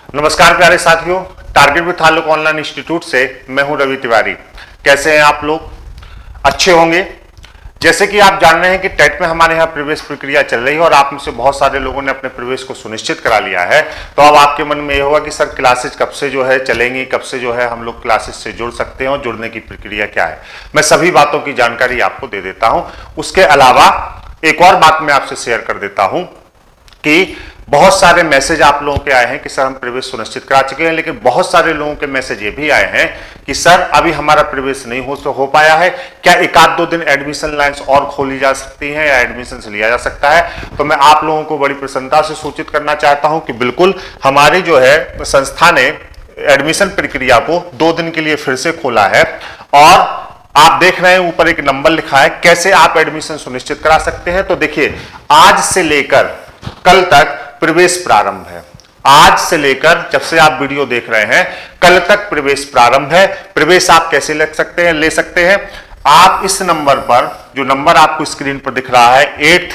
नमस्कार प्यारे साथियों, टारगेट विद ताल्लुक ऑनलाइन इंस्टीट्यूट से मैं हूं रवि तिवारी। कैसे हैं आप लोग? अच्छे होंगे। जैसे कि आप जान रहे हैं कि टेट में हमारे यहाँ प्रवेश प्रक्रिया चल रही है और आप में से बहुत सारे लोगों ने अपने प्रवेश को सुनिश्चित करा लिया है। तो अब आपके मन में यह होगा कि सर क्लासेज कब से जो है चलेंगी, कब से जो है हम लोग क्लासेज से जुड़ सकते हैं और जुड़ने की प्रक्रिया क्या है। मैं सभी बातों की जानकारी आपको दे देता हूं। उसके अलावा एक और बात मैं आपसे शेयर कर देता हूं कि बहुत सारे मैसेज आप लोगों के आए हैं कि सर हम प्रवेश सुनिश्चित करा चुके हैं, लेकिन बहुत सारे लोगों के मैसेज ये भी आए हैं कि सर अभी हमारा प्रवेश नहीं हो पाया है, क्या एक आध दो दिन एडमिशन लाइन्स और खोली जा सकती हैं या एडमिशन लिया जा सकता है। तो मैं आप लोगों को बड़ी प्रसन्नता से सूचित करना चाहता हूं कि बिल्कुल हमारी जो है संस्था ने एडमिशन प्रक्रिया को 2 दिन के लिए फिर से खोला है और आप देख रहे हैं ऊपर एक नंबर लिखा है कैसे आप एडमिशन सुनिश्चित करा सकते हैं। तो देखिए, आज से लेकर कल तक प्रवेश प्रारंभ है। आज से लेकर जब से आप वीडियो देख रहे हैं कल तक प्रवेश प्रारंभ है। प्रवेश आप कैसे ले सकते हैं आप इस नंबर पर, जो नंबर आपको स्क्रीन पर दिख रहा है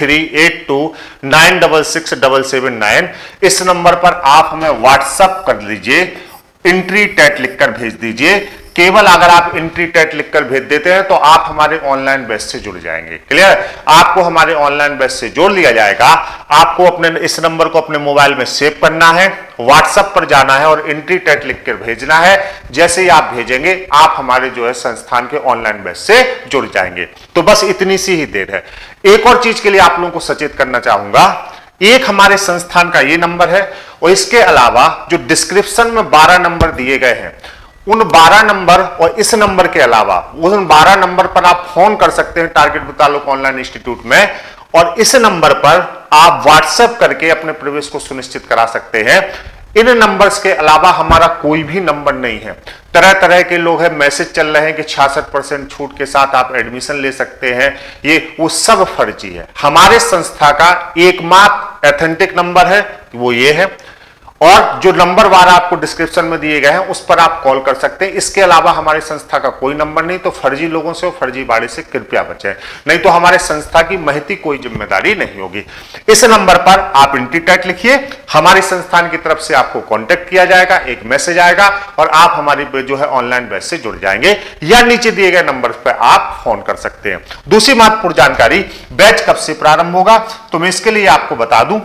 8382966779, इस नंबर पर आप हमें व्हाट्सएप कर लीजिए, एंट्री टेट लिखकर भेज दीजिए। केवल अगर आप एंट्री टेट लिखकर भेज देते हैं तो आप हमारे ऑनलाइन बैच से जुड़ जाएंगे। क्लियर? आपको हमारे ऑनलाइन बैच से जोड़ लिया जाएगा। आपको अपने इस नंबर को अपने मोबाइल में सेव करना है, व्हाट्सएप पर जाना है और एंट्री टेट लिखकर भेजना है। जैसे ही आप भेजेंगे आप हमारे जो है संस्थान के ऑनलाइन बैच से जुड़ जाएंगे। तो बस इतनी सी ही देर है। एक और चीज के लिए आप लोगों को सचेत करना चाहूंगा, एक हमारे संस्थान का ये नंबर है और इसके अलावा जो डिस्क्रिप्शन में 12 नंबर दिए गए हैं, उन 12 नंबर और इस नंबर के अलावा उन 12 नंबर पर आप फोन कर सकते हैं टारगेट विद ताल्लुक ऑनलाइन इंस्टीट्यूट में, और इस नंबर पर आप व्हाट्सएप करके अपने प्रवेश को सुनिश्चित करा सकते हैं। इन नंबर्स के अलावा हमारा कोई भी नंबर नहीं है। तरह तरह के लोग हैं, मैसेज चल रहे हैं कि 66% छूट के साथ आप एडमिशन ले सकते हैं, ये वो सब फर्जी है। हमारे संस्था का एकमात्र ऑथेंटिक नंबर है, वो ये है, और जो नंबर वार आपको डिस्क्रिप्शन में दिए गए हैं उस पर आप कॉल कर सकते हैं। इसके अलावा हमारी संस्था का कोई नंबर नहीं। तो फर्जी लोगों से और फर्जीबाड़ी से कृपया बचें, नहीं तो हमारे संस्था की महती कोई जिम्मेदारी नहीं होगी। इस नंबर पर आप एंट्री टेट लिखिए, हमारी संस्थान की तरफ से आपको कांटेक्ट किया जाएगा, एक मैसेज आएगा और आप हमारी जो है ऑनलाइन बैच से जुड़ जाएंगे, या नीचे दिए गए नंबर पर आप फोन कर सकते हैं। दूसरी महत्वपूर्ण जानकारी, बैच कब से प्रारंभ होगा, तो मैं इसके लिए आपको बता दूं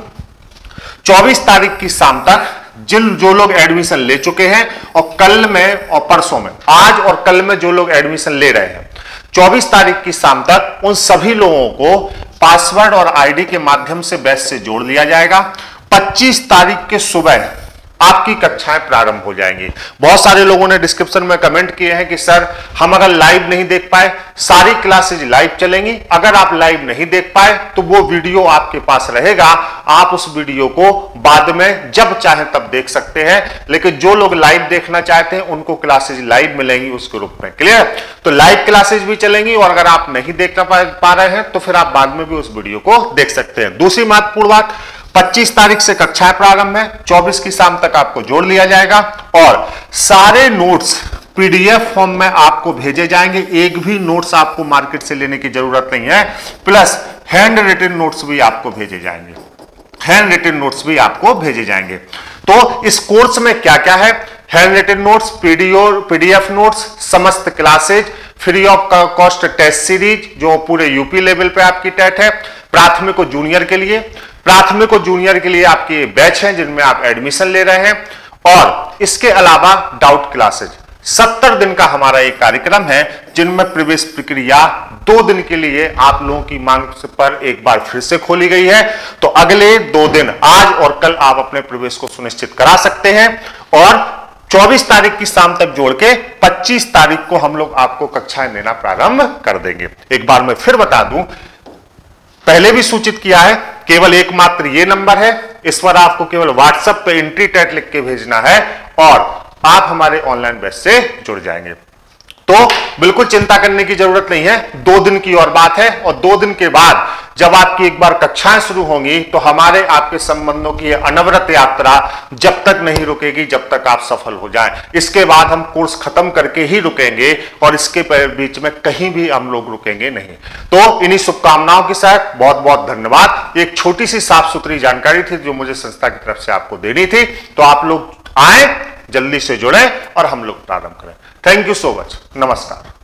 24 तारीख की शाम तक जो लोग एडमिशन ले चुके हैं और कल में और परसों में, आज और कल में जो लोग एडमिशन ले रहे हैं, 24 तारीख की शाम तक उन सभी लोगों को पासवर्ड और आईडी के माध्यम से बैच से जोड़ लिया जाएगा। 25 तारीख के सुबह आपकी कक्षाएं प्रारंभ हो जाएंगी। बहुत सारे लोगों ने डिस्क्रिप्शन में कमेंट किए हैं कि सर हम अगर लाइव नहीं देख पाए, सारी क्लासेज लाइव चलेंगी, अगर आप लाइव नहीं देख पाए तो वो वीडियो आपके पास रहेगा, आप उस वीडियो को बाद में जब चाहे तब देख सकते हैं। लेकिन जो लोग लाइव देखना चाहते हैं उनको क्लासेज लाइव मिलेंगी उस ग्रुप में। क्लियर? तो लाइव क्लासेज भी चलेंगी और अगर आप नहीं देख पा रहे हैं तो फिर आप बाद में भी उस वीडियो को देख सकते हैं। दूसरी महत्वपूर्ण बात, 25 तारीख से कक्षाएं प्रारंभ है, 24 की शाम तक आपको जोड़ लिया जाएगा और सारे नोट्स पीडीएफ फॉर्म में आपको भेजे जाएंगे। एक भी नोट्स आपको मार्केट से लेने की जरूरत नहीं है, प्लस हैंड रिटन नोट्स भी आपको भेजे जाएंगे। हैंड रिटन नोट्स भी आपको भेजे जाएंगे। तो इस कोर्स में क्या क्या है, hand written notes, PDF notes, समस्त classes, free of cost test series जो पूरे यूपी लेवल पे आपकी टेट है, प्राथमिक और जूनियर के लिए, प्राथमिक और जूनियर के लिए आपके बैच हैं जिनमें आप एडमिशन ले रहे हैं, और इसके अलावा डाउट क्लासेज। 70 दिन का हमारा एक कार्यक्रम है जिनमें प्रवेश प्रक्रिया 2 दिन के लिए आप लोगों की मांग पर एक बार फिर से खोली गई है। तो अगले 2 दिन, आज और कल, आप अपने प्रवेश को सुनिश्चित करा सकते हैं और 24 तारीख की शाम तक जोड़ के 25 तारीख को हम लोग आपको कक्षाएं लेना प्रारंभ कर देंगे। एक बार मैं फिर बता दूं, पहले भी सूचित किया है, केवल एकमात्र ये नंबर है, इस पर आपको केवल व्हाट्सएप पे एंट्री टेट लिख के भेजना है और आप हमारे ऑनलाइन बैच से जुड़ जाएंगे। तो बिल्कुल चिंता करने की जरूरत नहीं है। 2 दिन की और बात है और 2 दिन के बाद जब आपकी एक बार कक्षाएं शुरू होंगी तो हमारे आपके संबंधों की अनवरत यात्रा जब तक नहीं रुकेगी जब तक आप सफल हो जाएं। इसके बाद हम कोर्स खत्म करके ही रुकेंगे और इसके बीच में कहीं भी हम लोग रुकेंगे नहीं। तो इन्हीं शुभकामनाओं के साथ बहुत बहुत धन्यवाद। एक छोटी सी साफ सुथरी जानकारी थी जो मुझे संस्था की तरफ से आपको देनी थी। तो आप लोग आए, जल्दी से जुड़े और हम लोग प्रारंभ करें। Thank you so much. नमस्कार।